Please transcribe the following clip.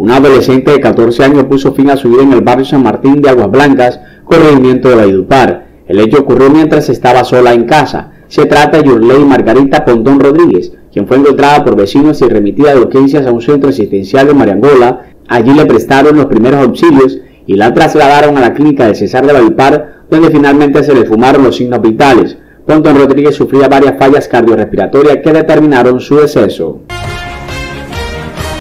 Una adolescente de 14 años puso fin a su vida en el barrio San Martín de Aguas Blancas, corregimiento de Valledupar. El hecho ocurrió mientras estaba sola en casa. Se trata de Yurley Margarita Pontón Rodríguez, quien fue encontrada por vecinos y remitida de urgencias a un centro asistencial de Mariangola. Allí le prestaron los primeros auxilios y la trasladaron a la clínica del Cesar de Valledupar, donde finalmente se le fumaron los signos vitales. Pontón Rodríguez sufría varias fallas cardiorrespiratorias que determinaron su deceso.